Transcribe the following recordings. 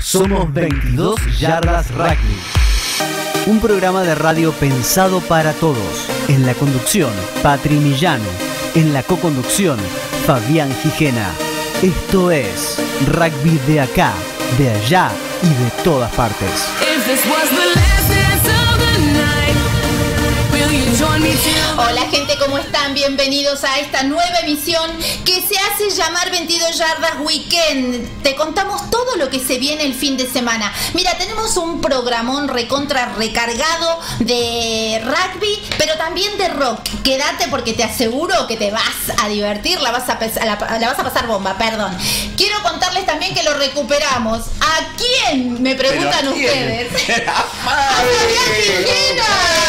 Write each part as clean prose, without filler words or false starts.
Somos 22 Yardas Rugby. Un programa de radio pensado para todos. En la conducción, Patri Millán. En la co-conducción, Fabián Gijena. Esto es Rugby de acá, de allá y de todas partes. Hola gente, ¿cómo están? Bienvenidos a esta nueva emisión que se hace llamar 22 Yardas Weekend. Te contamos todo lo que se viene el fin de semana. Mira, tenemos un programón recontra recargado de rugby, pero también de rock. Quédate porque te aseguro que te vas a divertir, la vas a pasar bomba, perdón. Quiero contarles también que lo recuperamos. ¿A quién? Me preguntan ustedes. ¡A Fabián Gijena!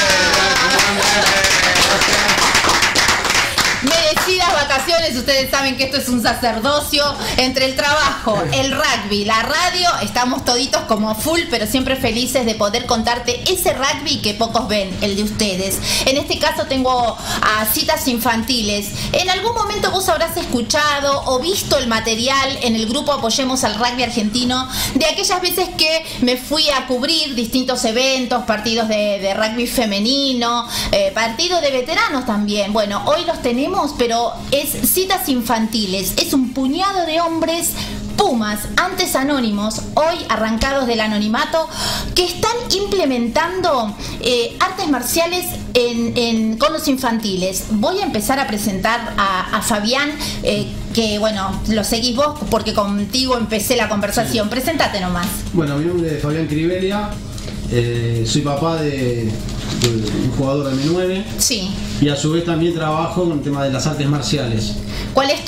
Merecidas vacaciones, ustedes saben que esto es un sacerdocio entre el trabajo, el rugby, la radio, estamos toditos como full, pero siempre felices de poder contarte ese rugby que pocos ven, el de ustedes. En este caso tengo a citas infantiles. En algún momento vos habrás escuchado o visto el material en el grupo Apoyemos al Rugby Argentino de aquellas veces que me fui a cubrir distintos eventos, partidos de rugby femenino, partidos de veteranos también. Bueno, hoy los tenemos, pero es citas infantiles, es un puñado de hombres pumas, antes anónimos, hoy arrancados del anonimato, que están implementando artes marciales con los infantiles. Voy a empezar a presentar a Fabián, que bueno, lo seguís vos porque contigo empecé la conversación. Preséntate nomás. Bueno, mi nombre es Fabián Cribelia, soy papá de un jugador de M9. Sí. Y a su vez también trabajo con el tema de las artes marciales. ¿Cuál es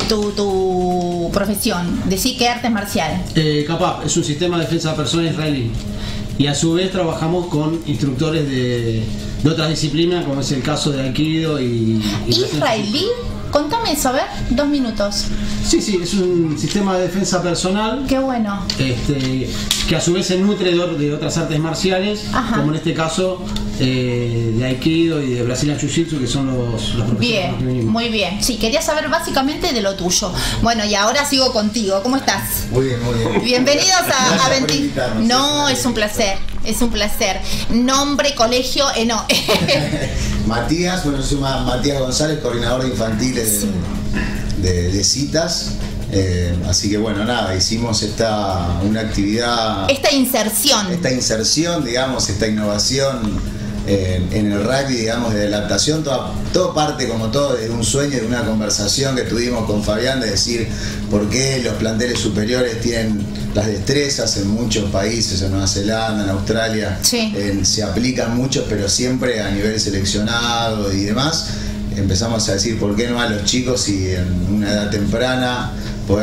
tu profesión? Decí qué artes marcial. CAPAP es un sistema de defensa personal israelí. Y a su vez trabajamos con instructores de otras disciplinas, como es el caso de Aikido y ¿Israelí? Contame eso, a ver, 2 minutos. Sí, es un sistema de defensa personal. Qué bueno. Que a su vez se nutre de otras artes marciales. Ajá. Como en este caso de Aikido y de Brazilian Jiu-Jitsu, que son los profesores. Bien, muy bien. Sí, quería saber básicamente de lo tuyo. Bueno, y ahora sigo contigo. ¿Cómo estás? Muy bien, muy bien. Bienvenidos a 20. No, es un placer. Es un placer. Nombre, colegio, no. Matías, bueno, yo soy Matías González, coordinador de infantiles de citas. Así que bueno, nada, hicimos una actividad. Esta inserción, digamos, esta innovación en el rugby, digamos, de adaptación, todo parte como todo de un sueño, de una conversación que tuvimos con Fabián de decir por qué los planteles superiores tienen las destrezas en muchos países, en Nueva Zelanda, en Australia, sí. Se aplican muchos, pero siempre a nivel seleccionado y demás. Empezamos a decir por qué no a los chicos y en una edad temprana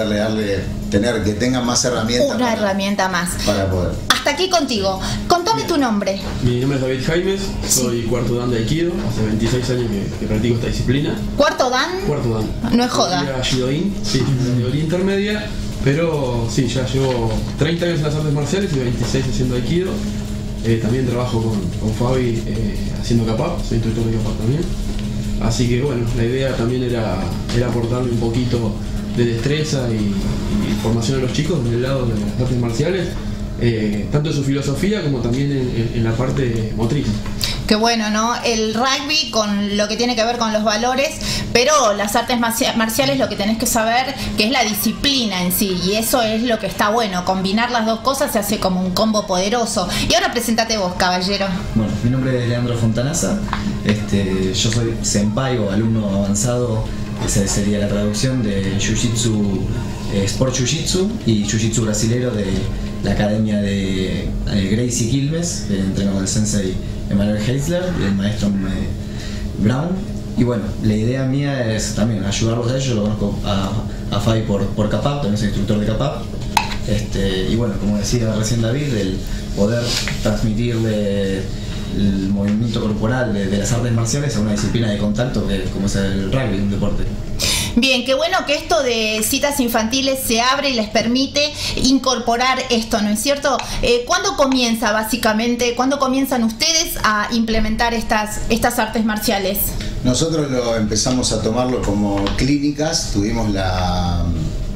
tener que tengan más herramientas. Una herramienta más. Para poder. Hasta aquí contigo. Contame tu nombre. Mi nombre es David Jaimes, soy cuarto dan de Aikido, hace 26 años que practico esta disciplina. ¿Cuarto dan? Cuarto dan. No es joda. Shidoin, sí, categoría intermedia, pero sí, ya llevo 30 años en las artes marciales y 26 haciendo Aikido. También trabajo con Fabi haciendo CAPAP, soy instructor de CAPAP también. Así que bueno, la idea también era aportarle un poquito de destreza y formación a los chicos del lado de las artes marciales, tanto en su filosofía como también en la parte motriz. Qué bueno, ¿no? El rugby con lo que tiene que ver con los valores, pero las artes marciales lo que tenés que saber que es la disciplina en sí, y eso es lo que está bueno, combinar las dos cosas se hace como un combo poderoso. Y ahora presentate vos, caballero. Bueno, mi nombre es Leandro Fontanaza, yo soy senpai o alumno avanzado, esa sería la traducción de Jiu-Jitsu, Sport Jiu-Jitsu y Jiu-Jitsu brasilero de la academia de Gracie Quilmes, entreno con el sensei Emanuel Heisler y el maestro Brown. Y bueno, la idea mía es también ayudarlos a ellos. Yo lo conozco a Fabi por CAPAP, también soy instructor de CAPAP. Y bueno, como decía recién David, el poder transmitirle el movimiento corporal de las artes marciales a una disciplina de contacto como es el rugby, un deporte. Bien, qué bueno que esto de citas infantiles se abre y les permite incorporar esto, ¿no es cierto? ¿Cuándo comienza básicamente, cuándo comienzan ustedes a implementar estas artes marciales? Nosotros empezamos a tomarlo como clínicas, tuvimos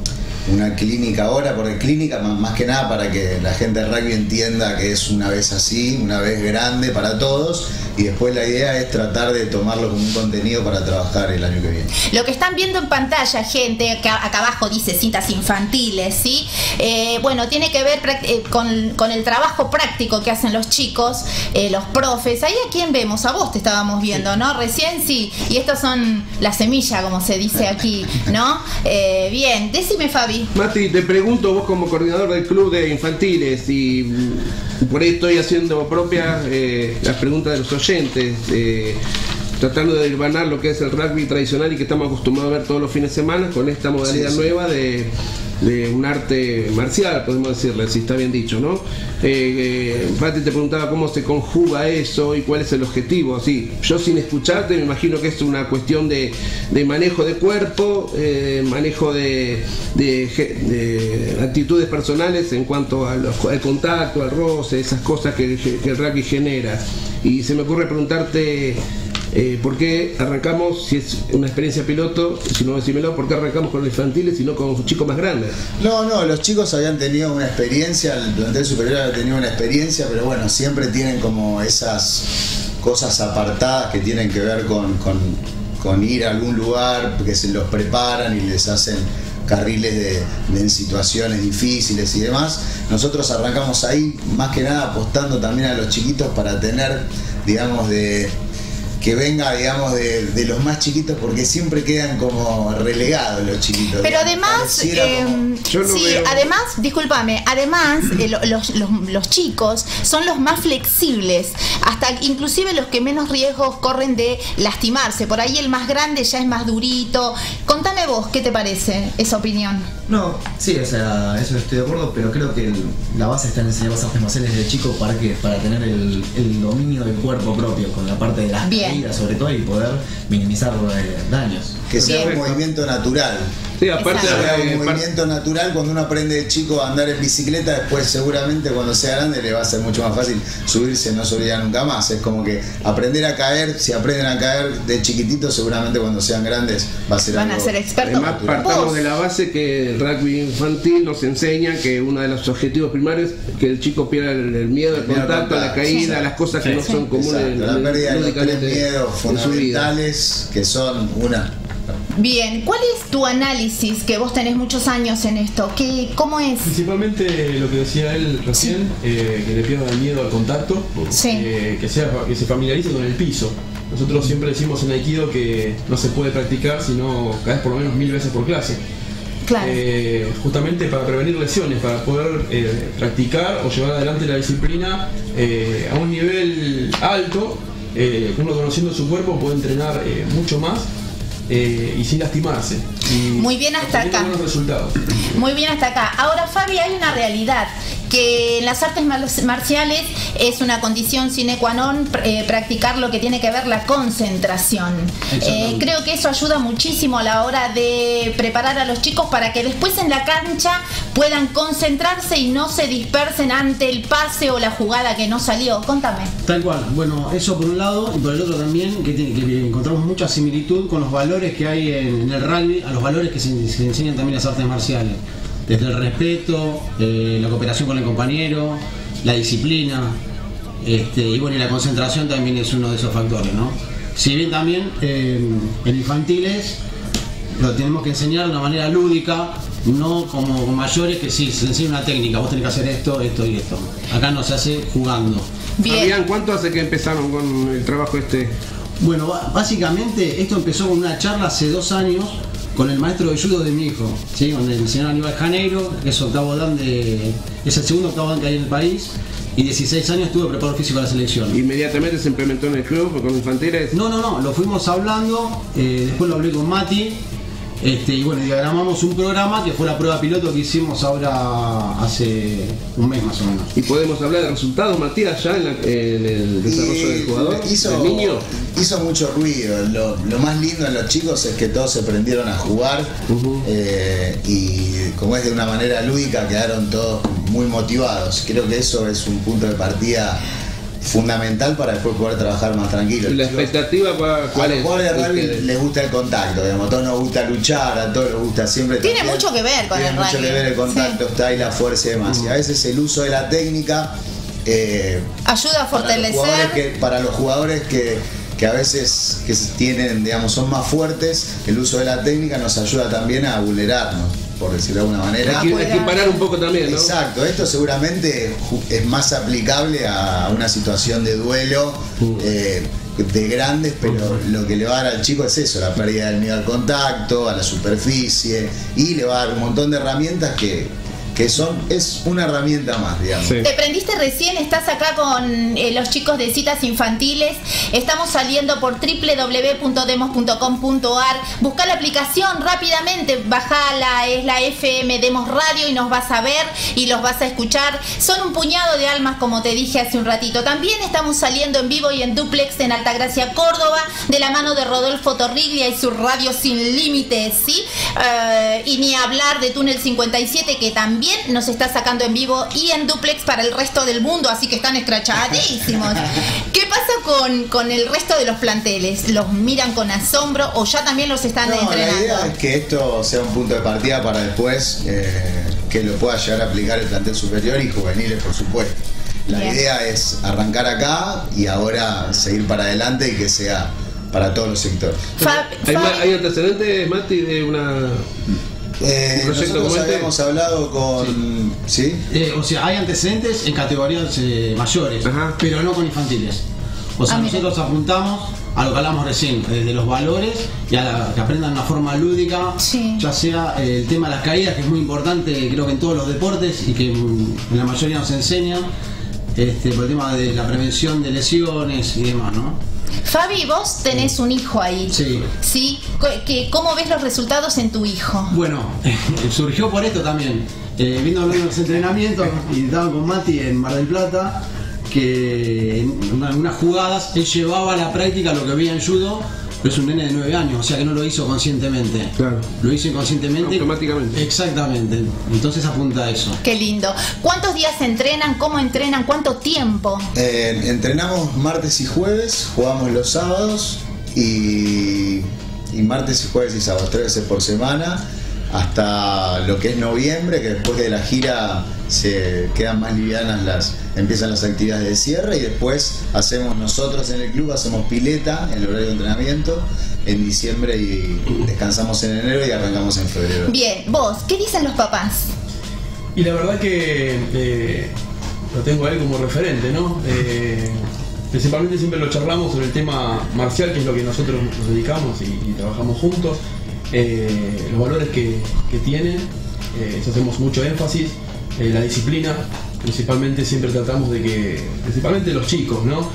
una clínica ahora, porque clínica más que nada para que la gente del rugby entienda que es una vez así, una vez grande para todos, y después la idea es tratar de tomarlo como un contenido para trabajar el año que viene. Lo que están viendo en pantalla, gente, acá abajo dice citas infantiles, ¿sí? Bueno, tiene que ver con el trabajo práctico que hacen los chicos, los profes. Ahí a quién vemos, a vos te estábamos viendo, ¿no? Recién sí, y estos son la semilla, como se dice aquí, ¿no? Bien, decime, Fabi. Mati, te pregunto, vos como coordinador del club de infantiles, y por ahí estoy haciendo propia las preguntas de los oyentes, tratando de hilvanar lo que es el rugby tradicional y que estamos acostumbrados a ver todos los fines de semana con esta modalidad nueva de un arte marcial, podemos decirle, si está bien dicho, ¿no? Pati te preguntaba cómo se conjuga eso y cuál es el objetivo. Así, yo sin escucharte me imagino que es una cuestión de manejo de cuerpo, manejo de actitudes personales en cuanto al contacto, al roce, esas cosas que el rugby genera. Y se me ocurre preguntarte ¿por qué arrancamos, si es una experiencia piloto, si no decímelo, por qué arrancamos con los infantiles y no con chicos más grandes? No, los chicos habían tenido una experiencia, el plantel superior había tenido una experiencia, pero bueno, siempre tienen como esas cosas apartadas que tienen que ver con ir a algún lugar, que se los preparan y les hacen carriles en situaciones difíciles y demás. Nosotros arrancamos ahí, más que nada apostando también a los chiquitos para tener, digamos, que venga, digamos, de los más chiquitos, porque siempre quedan como relegados los chiquitos. Pero además, además, discúlpame, además los chicos son los más flexibles, hasta inclusive los que menos riesgos corren de lastimarse. Por ahí el más grande ya es más durito. Contame vos, ¿qué te parece esa opinión? No, sí, o sea, eso estoy de acuerdo, pero creo que la base está en enseñar las artes marciales desde chico para tener el dominio del cuerpo propio, con la parte de las caídas sobre todo, y poder minimizar daños. Que sea un movimiento natural. Sí, aparte un movimiento natural. Cuando uno aprende de chico a andar en bicicleta, después seguramente cuando sea grande le va a ser mucho más fácil subirse, no se olvida nunca más. Es como que aprender a caer, si aprenden a caer de chiquititos, seguramente cuando sean grandes van a ser expertos. Además, partamos de la base que el rugby infantil nos enseña que uno de los objetivos primarios es que el chico pierda el miedo al contacto, a la caída, a las cosas que no son comunes. La pérdida de los tres miedos fundamentales, que son una. Bien, ¿cuál es tu análisis? Que vos tenés muchos años en esto. ¿Cómo es? Principalmente lo que decía él recién, que le pierda el miedo al contacto, que se familiarice con el piso. Nosotros siempre decimos en Aikido que no se puede practicar si no caes por lo menos 1000 veces por clase. Claro. Justamente para prevenir lesiones, para poder practicar o llevar adelante la disciplina a un nivel alto. Uno conociendo su cuerpo puede entrenar mucho más y sin lastimarse. Y muy bien hasta acá. Buenos resultados. Muy bien hasta acá. Ahora, Fabi, hay una realidad que en las artes marciales es una condición sine qua non practicar lo que tiene que ver la concentración. Creo que eso ayuda muchísimo a la hora de preparar a los chicos para que después en la cancha puedan concentrarse y no se dispersen ante el pase o la jugada que no salió. Contame. Tal cual. Bueno, eso por un lado, y por el otro también, que encontramos mucha similitud con los valores que hay en el rugby, a los valores que se enseñan también en las artes marciales. Desde el respeto, la cooperación con el compañero, la disciplina, y bueno, y la concentración también es uno de esos factores, ¿no? Si bien también en infantiles lo tenemos que enseñar de una manera lúdica, no como mayores, que sí, se enseña una técnica, vos tenés que hacer esto, esto y esto. Acá no se hace jugando. Bien. Fabián, ¿cuánto hace que empezaron con el trabajo este? Bueno, básicamente esto empezó con una charla hace 2 años con el maestro de judo de mi hijo, ¿sí? Con el señor Aníbal Janeiro, que es octavo dan es el segundo octavo dan que hay en el país, y 16 años estuvo preparador físico de la selección. ¿Inmediatamente se implementó en el club con infantiles? No, lo fuimos hablando, después lo hablé con Mati, y bueno, diagramamos un programa que fue la prueba piloto que hicimos ahora hace un mes más o menos. ¿Y podemos hablar de resultados, Matías, ya en el desarrollo del jugador, del niño? Hizo mucho ruido. Lo más lindo en los chicos es que todos se prendieron a jugar, y como es de una manera lúdica, quedaron todos muy motivados. Creo que eso es un punto de partida fundamental para después poder trabajar más tranquilo. ¿Y la expectativa cuál a es? los jugadores de rugby les gusta el contacto, digamos, a todos nos gusta luchar, a todos les gusta siempre. Tiene también, mucho que ver con tiene el mucho rugby. que ver el contacto, Sí. está ahí la fuerza y demás. Y a veces el uso de la técnica Ayuda a fortalecer. para los jugadores que a veces que tienen, digamos, son más fuertes, el uso de la técnica nos ayuda también a vulnerarnos, por decirlo de alguna manera. Hay que parar un poco también, ¿no? Exacto, esto seguramente es más aplicable a una situación de duelo de grandes, pero lo que le va a dar al chico es eso, la pérdida del miedo al contacto, a la superficie, y le va a dar un montón de herramientas que es una herramienta más, digamos. Sí. Te prendiste recién, estás acá con los chicos de citas infantiles. Estamos saliendo por www.demos.com.ar. Busca la aplicación rápidamente, bajala, es la FM Demos Radio y nos vas a ver y los vas a escuchar. Son un puñado de almas, como te dije hace un ratito. También estamos saliendo en vivo y en duplex en Altagracia, Córdoba, de la mano de Rodolfo Torriglia y su Radio Sin Límites, ¿sí? Y ni hablar de Túnel 57, que también nos está sacando en vivo y en duplex para el resto del mundo, así que están escrachadísimos. ¿Qué pasa con el resto de los planteles? ¿Los miran con asombro o ya también los están entrenando? La idea es que esto sea un punto de partida para después que lo pueda llegar a aplicar el plantel superior y juveniles, por supuesto. La Bien. idea es arrancar acá y ahora seguir para adelante y que sea para todos los sectores. ¿Hay antecedentes, Mati, de una... proyecto nosotros como este? habíamos hablado con... ¿Sí? O sea, hay antecedentes en categorías mayores, Ajá. pero no con infantiles. O sea, mira. nosotros apuntamos a lo que hablamos recién, desde los valores y que aprendan una forma lúdica, Sí. ya sea el tema de las caídas, que es muy importante, creo que en todos los deportes y que en la mayoría nos enseñan, por el tema de la prevención de lesiones y demás, ¿no? Fabi, vos tenés un hijo ahí. Sí. ¿Sí? ¿Cómo ves los resultados en tu hijo? Bueno, surgió por esto también. Viendo hablando de los entrenamientos y estaba con Mati en Mar del Plata, que en unas jugadas él llevaba a la práctica lo que veía en judo, pero es un nene de 9 años, o sea que no lo hizo conscientemente. Claro. Lo hizo inconscientemente. Automáticamente. Exactamente. Entonces apunta a eso. Qué lindo. ¿Cuántos días entrenan? ¿Cómo entrenan? ¿Cuánto tiempo? Entrenamos martes y jueves, jugamos los sábados y martes y jueves y sábados, 3 veces por semana, hasta lo que es noviembre, que después de la gira se quedan más livianas empiezan las actividades de cierre y después hacemos nosotros en el club, hacemos pileta en el horario de entrenamiento en diciembre y descansamos en enero y arrancamos en febrero. Bien, vos, ¿qué dicen los papás? Y la verdad que lo tengo a él como referente, ¿no? Principalmente siempre lo charlamos sobre el tema marcial, que es lo que nosotros nos dedicamos y trabajamos juntos. Los valores que tienen, eso hacemos mucho énfasis, la disciplina, principalmente siempre tratamos de que, principalmente los chicos, ¿no?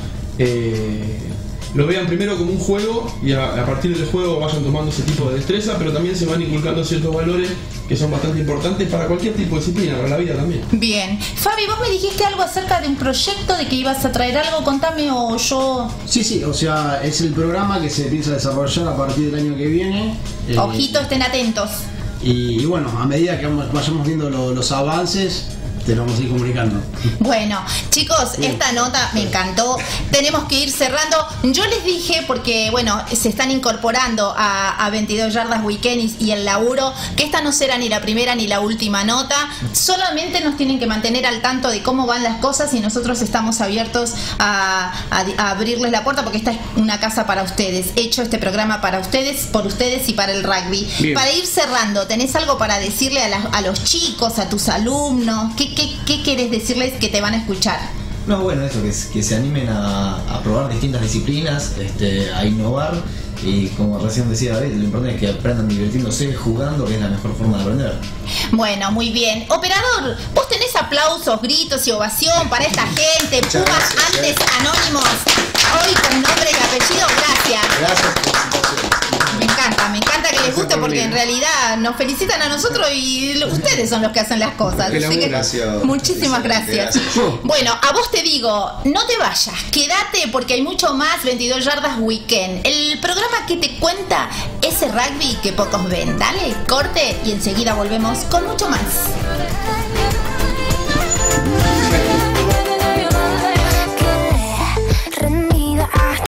Lo vean primero como un juego y a partir del juego vayan tomando ese tipo de destreza, pero también se van inculcando ciertos valores que son bastante importantes para cualquier tipo de disciplina, para la vida también. Bien. Fabi, vos me dijiste algo acerca de un proyecto, de que ibas a traer algo, contame o yo... Sí, o sea, es el programa que se piensa desarrollar a partir del año que viene. Ojito, estén atentos. Y bueno, a medida que vayamos viendo los avances, te lo vamos a ir comunicando. Bueno, chicos, esta nota me encantó. Tenemos que ir cerrando. Yo les dije, porque bueno, se están incorporando a 22 Yardas Weekend y el laburo, que esta no será ni la primera ni la última nota. Solamente nos tienen que mantener al tanto de cómo van las cosas y nosotros estamos abiertos a abrirles la puerta, porque esta es una casa para ustedes. He hecho este programa para ustedes, por ustedes y para el rugby. Bien. Para ir cerrando, ¿tenés algo para decirle a los chicos, a tus alumnos? ¿Qué querés decirles que te van a escuchar? No, bueno, eso, que se animen a probar distintas disciplinas, a innovar y como recién decía David, lo importante es que aprendan divirtiéndose, jugando, que es la mejor forma de aprender. Bueno, muy bien. Operador, vos tenés aplausos, gritos y ovación para esta gente. Muchas Pumas gracias, antes anónimos. Hoy con nombre y apellido, gracias. Gracias por la invitación. Me encanta que les guste, porque en realidad nos felicitan a nosotros y ustedes son los que hacen las cosas. Que Así que gracias. muchísimas gracias. Bueno, a vos te digo, no te vayas, quédate porque hay mucho más 22 Yardas Weekend. El programa que te cuenta ese rugby que pocos ven. Dale, corte y enseguida volvemos con mucho más.